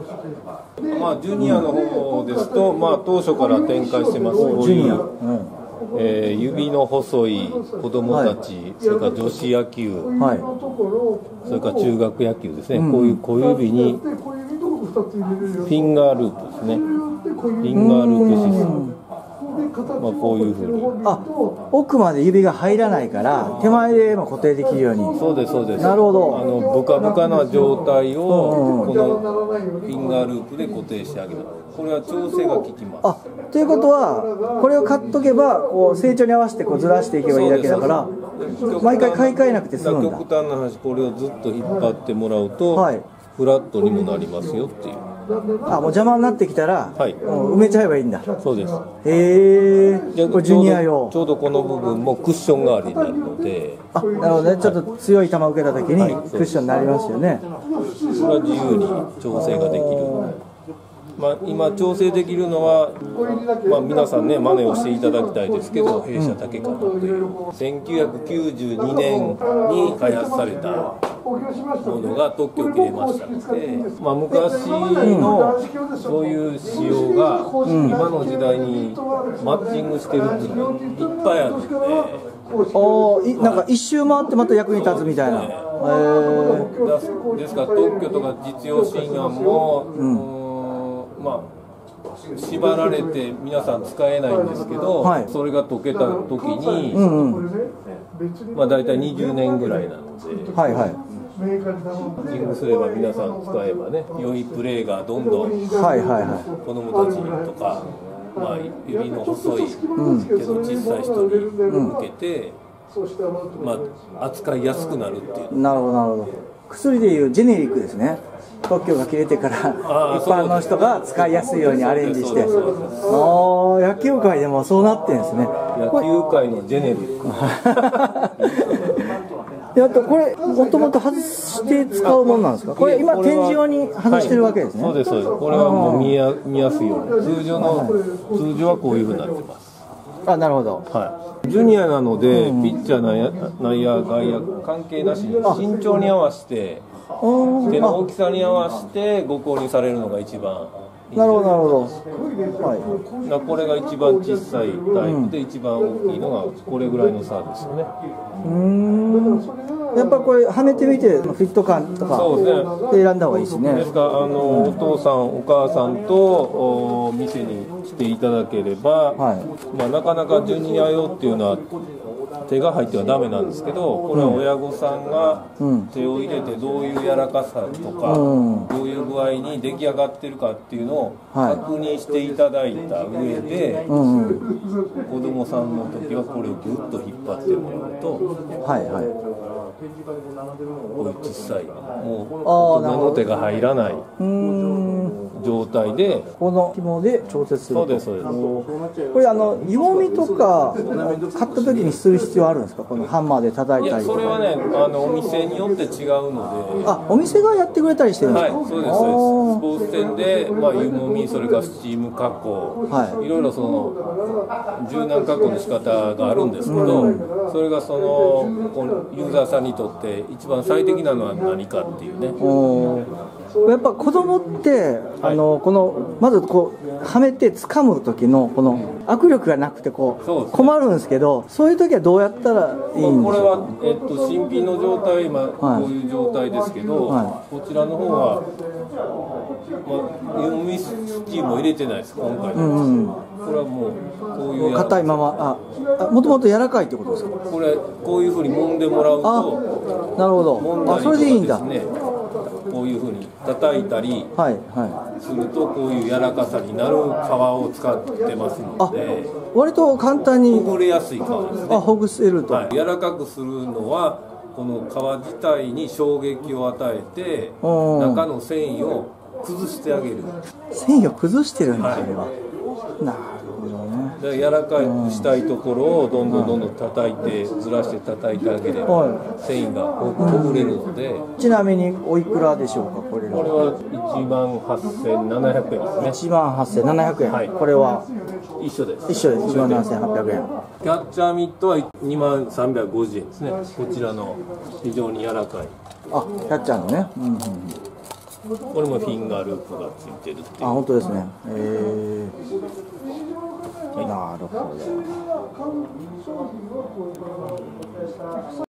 まあジュニアの方ですと、まあ当初から展開してます。こういう、指の細い子供たち、それから女子野球、それから中学野球ですね。こういう小指にフィンガーループですね。フィンガーループシステム。まあこういうふうに奥まで指が入らないから手前でも固定できるように。 そうですそうです。 なるほど。 ブカブカな状態をこのフィンガーループで固定してあげる。これは調整が効きます。 ということはこれを買っとけばこう成長に合わせてこうずらしていけばいいだけだから毎回買い替えなくて済むんだ。 極端な話、これをずっと引っ張ってもらうと、フラットにもなりますよっていう。 もう邪魔になってきたら、埋めちゃえばいいんだ。 そうです。 これジュニア用。 ちょうどこの部分もクッション代わりになるので。 なるほどね。ちょっと強い球を受けた時にクッションになりますよね。 それは自由に調整ができる。まあ、今調整できるのは、まあ、皆さんね真似をしていただきたいですけど、弊社竹川という1992年に開発されたものが特許を切れましたので、まあ、昔のそういう仕様が今の時代にマッチングしてるっていうのがいっぱいあるので。 なんか一周回ってまた役に立つみたいな。 ですから特許とか実用新案も、まあ、縛られて皆さん使えないんですけど、それが解けた時に、まあ大体20年ぐらいなので、ピッチングすれば皆さん使えばね、良いプレーがどんどん子どもたちとか、まあ、指の細い、手の小さい人に向けて、まあ、扱いやすくなるっていう。 なるほどなるほど。薬でいうジェネリックですね。特許が切れてから一般の人が使いやすいようにアレンジして。野球界でもそうなってるんですね。 野球界のジェネリック。 あとこれもともと外して使うものなんですか。これ今展示用に外してるわけですね。 そうですそうです。これはもう見やすいように。通常はこういうふうになってます。 なるほど。 ジュニアなので、ピッチャー内野外野関係なしに身長に合わせて手の大きさに合わせてご購入されるのが一番いい。 なるほどなるほど。これが一番小さいタイプで一番大きいのがこれぐらいのサーですよね。 やっぱこれはめてみてフィット感とかで選んだ方がいいですね。 ですからお父さんお母さんと店に来ていただければ、まあ、なかなかジュニア用っていうのは手が入ってはダメなんですけど、これは親御さんが手を入れてどういう柔らかさとか、どういう具合に出来上がってるかっていうのを確認していただいた上で、子供さんの時はこれをぐっと引っ張ってもらうと、こういう小さいもう大人の手が入らない状態でこの紐で調節すると。 そうですそうです。 これ湯もみとか買った時にする必要あるんですか。このハンマーで叩いたりとか。 それはねお店によって違うので。 お店がやってくれたりしてるんですか。 そうですそうです。スポーツ店で、まあ、湯もみ、それからスチーム加工、いろいろその柔軟加工の仕方があるんですけど、それがそのユーザーさんにとって一番最適なのは何かっていうね。 やっぱ子供ってこのまずこうはめて掴む時のこの握力がなくてこう困るんですけど、そういう時はどうやったらいいんですか。これは新品の状態、今こういう状態ですけど、こちらの方は湯もみスチームを入れてないです。今回これはもうこういう硬いままもともと柔らかいってことですか。 こういうふうに揉んでもらうと。 なるほど。それでいいんだ。 こういうふうに叩いたりするとこういう柔らかさになる皮を使ってますので、 割と簡単にほぐれやすい皮ですね。 ほぐせると。 柔らかくするのはこの皮自体に衝撃を与えて中の繊維を崩してあげる。 繊維を崩してるんだ、それは。なるほどね。 柔らかくしたいところをどんどん叩いてずらして叩いてあげれば繊維がほぐれるので。 ちなみにおいくらでしょうか。これは18,700円ですね。 18,700円。これは一緒です。 17,800円。 キャッチャーミットは2350円ですね。こちらの非常に柔らかい。 キャッチャーのね。 これもフィンガーループがついてるっていう。 あ、本当ですね。なるほど。